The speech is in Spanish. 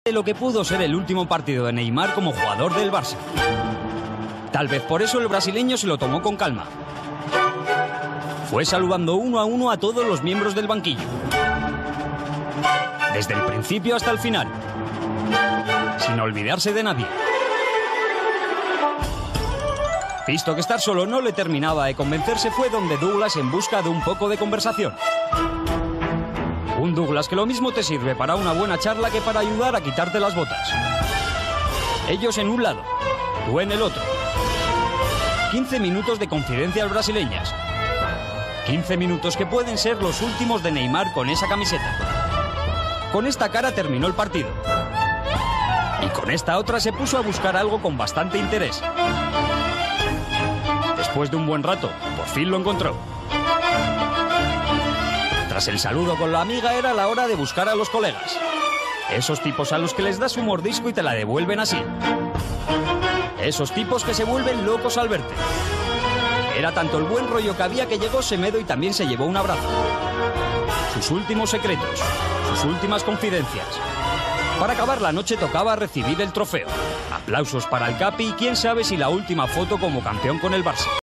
de lo que pudo ser el último partido de Neymar como jugador del Barça. Tal vez por eso el brasileño se lo tomó con calma. Fue saludando uno a uno a todos los miembros del banquillo, desde el principio hasta el final, sin olvidarse de nadie. Visto que estar solo no le terminaba de convencerse, fue donde Douglas en busca de un poco de conversación. Un Douglas que lo mismo te sirve para una buena charla que para ayudar a quitarte las botas. Ellos en un lado, tú en el otro. 15 minutos de confidencias brasileñas. 15 minutos que pueden ser los últimos de Neymar con esa camiseta. Con esta cara terminó el partido. Y con esta otra se puso a buscar algo con bastante interés. Después de un buen rato, por fin lo encontró. Tras el saludo con la amiga era la hora de buscar a los colegas. Esos tipos a los que les das un mordisco y te la devuelven así. Esos tipos que se vuelven locos al verte. Era tanto el buen rollo que había que llegó Semedo y también se llevó un abrazo. Sus últimos secretos, sus últimas confidencias. Para acabar la noche tocaba recibir el trofeo. Aplausos para el Capi y quién sabe si la última foto como campeón con el Barça.